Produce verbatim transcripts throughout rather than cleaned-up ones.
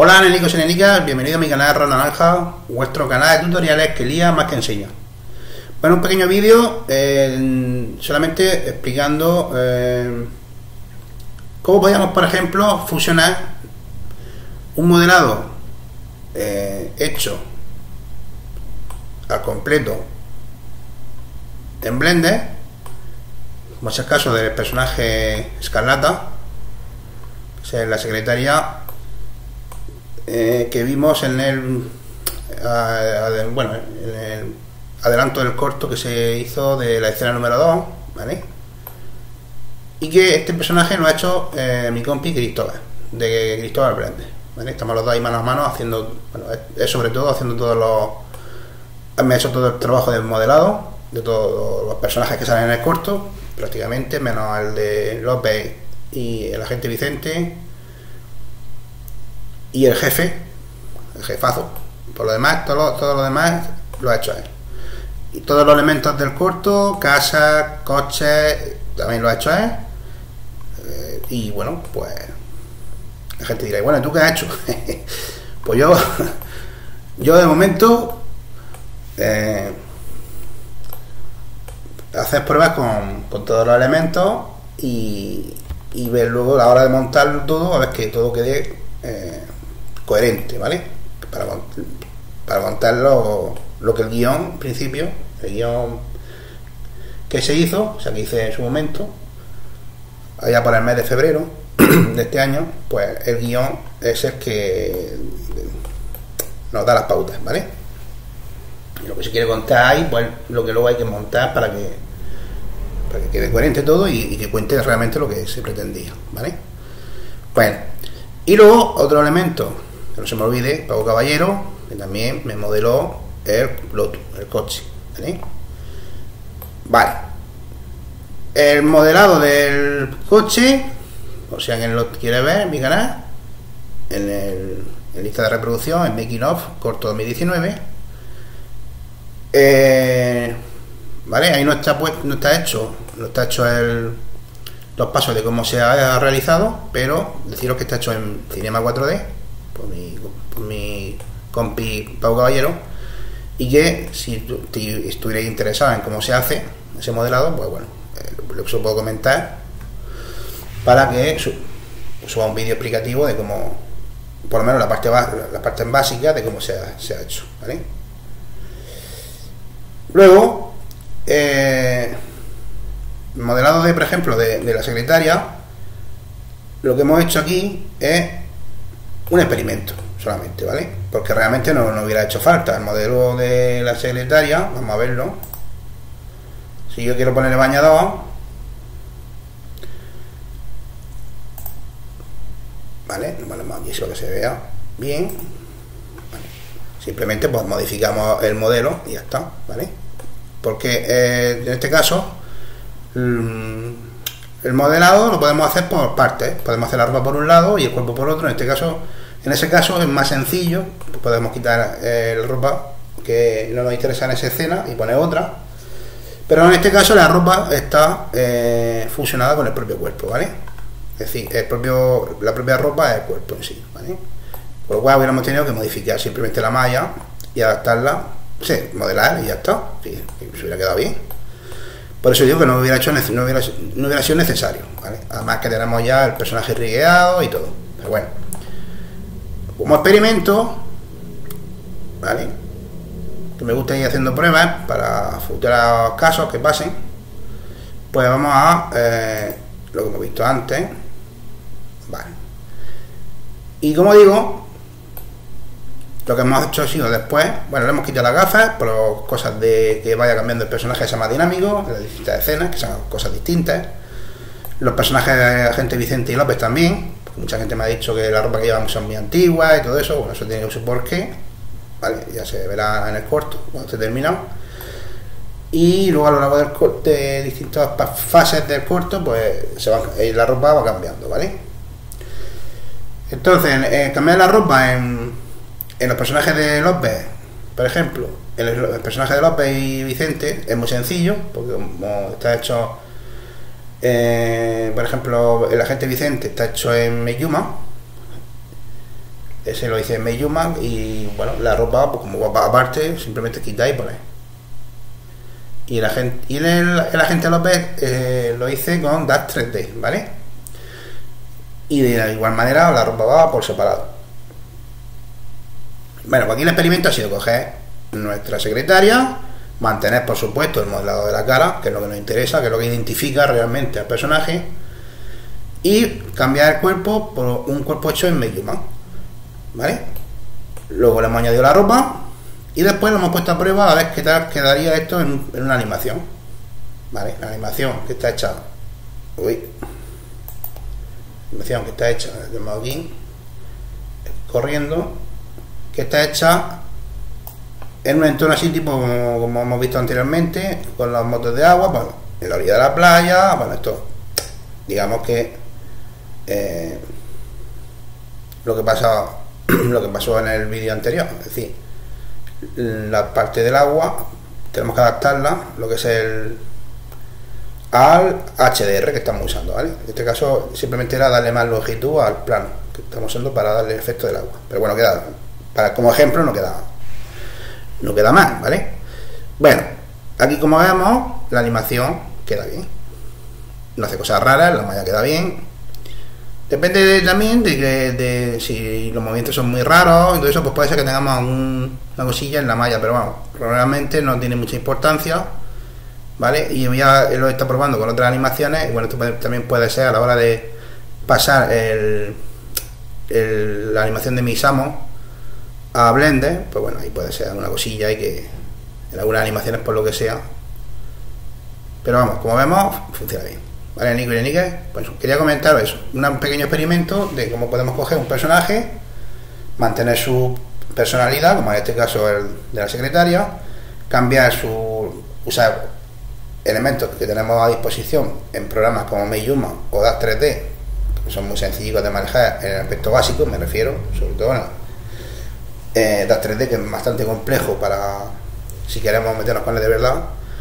Hola nenicos y nenicas, bienvenido a mi canal Ron Naranja, vuestro canal de tutoriales que lía más que enseña. Bueno, un pequeño vídeo eh, solamente explicando eh, cómo podríamos, por ejemplo, fusionar un modelado eh, hecho al completo en Blender, como es el caso del personaje Escarlata, que es la secretaria Eh, que vimos en el, a, a, bueno, en el adelanto del corto que se hizo de la escena número dos, ¿vale? Y que este personaje lo ha hecho eh, mi compi Cristóbal, de Cristóbal Blender, ¿vale? Estamos los dos ahí mano a mano haciendo, bueno, es sobre todo haciendo todos los, me ha hecho todo el trabajo de modelado de todos los personajes que salen en el corto, prácticamente, menos el de López y el agente Vicente y el jefe, el jefazo. Por lo demás, todo lo, todo lo demás lo ha hecho él. Y todos los elementos del corto, casa, coches, también lo ha hecho él. Eh, y bueno, pues la gente dirá, bueno, ¿tú qué has hecho? Pues yo, yo de momento, eh, hacer pruebas con, con todos los elementos y, y ver luego la hora de montarlo todo, a ver que todo quede eh, coherente, ¿vale? Para, para montar lo, lo que el guión, en principio, el guión que se hizo, o sea, que hice en su momento, allá por el mes de febrero de este año, pues el guión es el que nos da las pautas, ¿vale? Y lo que se quiere contar ahí, pues lo que luego hay que montar para que, para que quede coherente todo y, y que cuente realmente lo que se pretendía, ¿vale? Bueno, y luego otro elemento que no se me olvide, Paco Caballero, que también me modeló el Lotus, el coche, ¿vale? Vale. El modelado del coche, o si alguien lo quiere ver en mi canal, en el en lista de reproducción, en Making of, corto dos mil diecinueve, eh, vale, ahí no está pues, no está hecho, no está hecho el, los pasos de cómo se ha realizado, pero deciros que está hecho en Cinema cuatro D por mi, por mi compi Pau Caballero, y que si tu, si estuvierais interesado en cómo se hace ese modelado, pues bueno, eh, lo que os puedo comentar para que su, suba un vídeo explicativo de cómo, por lo menos la parte la parte básica de cómo se ha, se ha hecho, ¿vale? Luego eh, el modelado de, por ejemplo, de, de la secretaria, lo que hemos hecho aquí es un experimento solamente, ¿vale? Porque realmente no, no hubiera hecho falta el modelo de la secretaria. Vamos a verlo. Si yo quiero ponerle bañador, vale, no ponemos aquí solo que se vea bien, vale. Simplemente pues modificamos el modelo y ya está, ¿vale? Porque eh, en este caso el modelado lo podemos hacer por partes, podemos hacer la ropa por un lado y el cuerpo por otro. En este caso, en ese caso es más sencillo, podemos quitar eh, la ropa que no nos interesa en esa escena y poner otra, pero en este caso la ropa está eh, fusionada con el propio cuerpo, ¿vale? Es decir, el propio, la propia ropa es el cuerpo en sí, ¿vale? Por lo cual hubiéramos tenido que modificar simplemente la malla y adaptarla, sí, modelar y ya está, sí, se hubiera quedado bien. Por eso digo que no hubiera hecho no hubiera, no hubiera sido necesario, ¿vale? Además que tenemos ya el personaje rigueado y todo. Pero bueno, como experimento, ¿vale? Que me gusta ir haciendo pruebas para futuros casos que pasen, pues vamos a eh, lo que hemos visto antes, vale. Y como digo, lo que hemos hecho ha sido después, bueno, le hemos quitado las gafas por cosas de que vaya cambiando el personaje, sea más dinámico, en las distintas escenas, que sean cosas distintas. Los personajes de Agente Vicente y López también, porque mucha gente me ha dicho que la ropa que llevamos son muy antiguas y todo eso, bueno, eso tiene su porqué, ¿vale? Ya se verá en el corto, cuando esté terminado. Y luego a lo largo del corte, de distintas fases del corto, pues se va, la ropa va cambiando, ¿vale? Entonces, eh, cambiar la ropa en En los personajes de López, por ejemplo, el, el personaje de López y Vicente es muy sencillo, porque como está hecho, eh, por ejemplo, el agente Vicente está hecho en Meyuma, ese lo hice en Meijuman y bueno, la ropa, pues como va aparte, simplemente quitáis y ponéis. Y la gente, y el, el agente López eh, lo hice con DAX tres D, ¿vale? Y de la igual manera la ropa va por separado. Bueno, pues aquí el experimento ha sido coger nuestra secretaria, mantener por supuesto el modelado de la cara, que es lo que nos interesa, que es lo que identifica realmente al personaje, y cambiar el cuerpo por un cuerpo hecho en Meijuman, ¿vale? Luego le hemos añadido la ropa y después lo hemos puesto a prueba a ver qué tal quedaría esto en, en una animación, ¿vale? La animación que está hecha, uy, animación que está hecha, tenemos aquí, corriendo, que está hecha en un entorno así tipo como, como hemos visto anteriormente, con las motos de agua, bueno, en la orilla de la playa, bueno, esto, digamos que eh, lo que pasa, lo que pasó en el vídeo anterior, es decir, la parte del agua tenemos que adaptarla, lo que es el al H D R que estamos usando, ¿vale? En este caso simplemente era darle más longitud al plano que estamos usando para darle el efecto del agua, pero bueno, queda, para como ejemplo no queda no queda mal, ¿vale? Bueno, aquí como vemos la animación queda bien, no hace cosas raras, la malla queda bien. Depende de, también de que de, si los movimientos son muy raros y todo eso, pues puede ser que tengamos un, una cosilla en la malla, pero vamos, realmente no tiene mucha importancia, ¿vale? Y ya lo está probando con otras animaciones y bueno, esto puede, también puede ser a la hora de pasar el, el, la animación de Misamo a Blender, pues bueno, ahí puede ser una cosilla y que en algunas animaciones por lo que sea, pero vamos, como vemos funciona bien, ¿vale? Nico y Nique, pues quería comentaros eso, un pequeño experimento de cómo podemos coger un personaje, mantener su personalidad, como en este caso el de la secretaria, cambiar su, usar elementos que tenemos a disposición en programas como Meijuman o DAX tres D, que son muy sencillos de manejar en el aspecto básico, me refiero, sobre todo bueno, eh, DAX tres D, que es bastante complejo para si queremos meternos con él de verdad,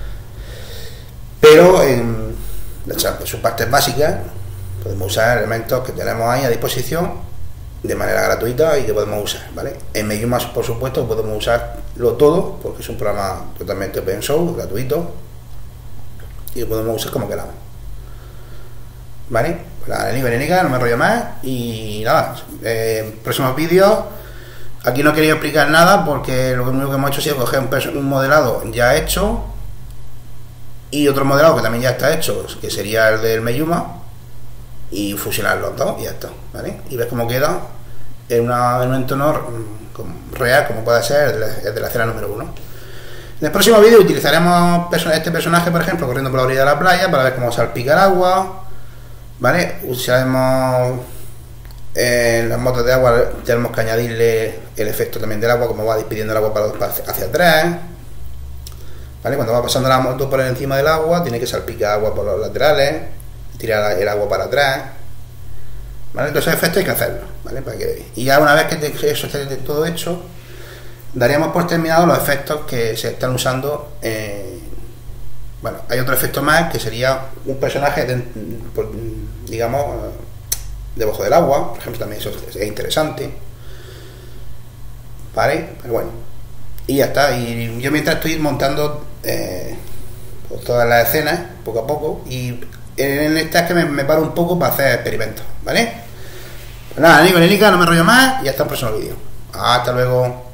pero en sus partes básicas podemos usar elementos que tenemos ahí a disposición de manera gratuita y que podemos usar, ¿vale? En Meijuman, por supuesto, podemos usarlo todo porque es un programa totalmente open source, gratuito, y lo podemos usar como queramos, ¿vale? Pues la Nico, no me rollo más y nada, eh, próximos vídeos. Aquí no quería explicar nada porque lo único que hemos hecho ha sido coger un, un modelado ya hecho y otro modelado que también ya está hecho, que sería el del Meijuman, y fusionar los dos y ya está, ¿vale? Y ves cómo queda en, una, en un entorno real, como puede ser el de, el de la escena número uno. En el próximo vídeo utilizaremos este personaje, por ejemplo, corriendo por la orilla de la playa para ver cómo salpica el agua, ¿vale? Usaremos en las motos de agua, tenemos que añadirle el efecto también del agua, como va despidiendo el agua para, para hacia atrás, ¿vale? Cuando va pasando la moto por encima del agua, tiene que salpicar agua por los laterales, tirar el agua para atrás, ¿vale? Entonces esos efectos hay que hacerlo, ¿vale? Para que veáis. Y ya una vez que eso esté todo hecho, daríamos por terminado los efectos que se están usando. Eh, bueno, hay otro efecto más que sería un personaje, de, por, digamos, debajo del agua, por ejemplo, también eso es interesante, ¿vale? Pero bueno, y ya está. Y yo mientras estoy montando eh, pues todas las escenas, poco a poco, y en esta es que me, me paro un poco para hacer experimentos, ¿vale? Pues nada, Nico y Nica, no me rollo más y hasta el próximo vídeo. Hasta luego.